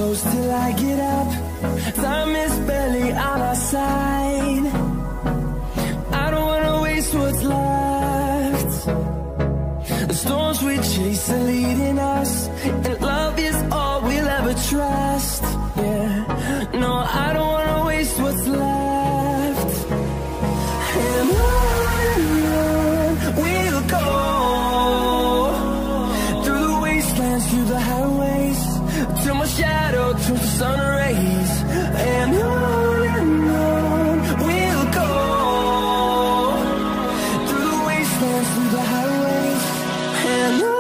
close till I get up. Time is barely on our side. I don't wanna waste what's left. The storms we chase are leading us, and love is all we'll ever trust. Yeah, no, I don't wanna waste what's left. And on we'll go, through the wastelands, through the highways, till my shadow turns to sun rays. And on we'll go, through the wastelands, through the highways, and on we'll go.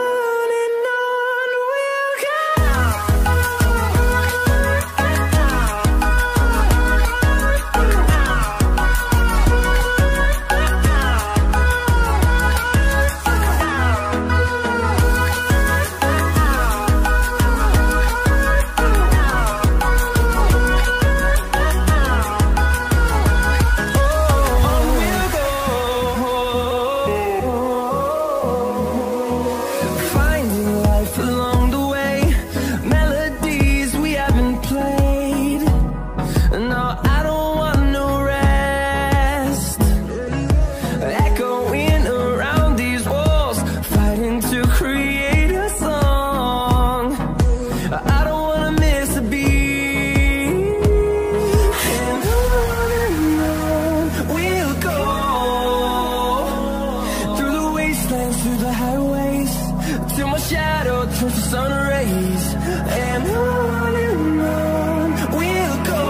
Through the highways, till my shadow turns to sun rays. And on we'll go,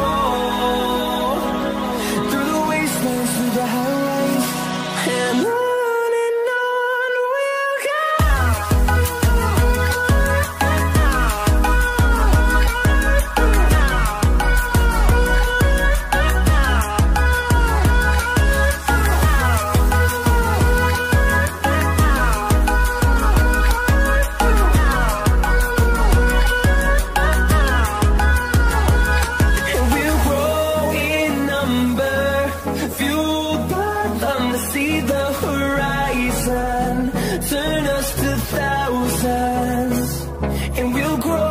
through the wastelands, through the highways, and on we'll go. See the horizon, turn us to thousands, and we'll grow.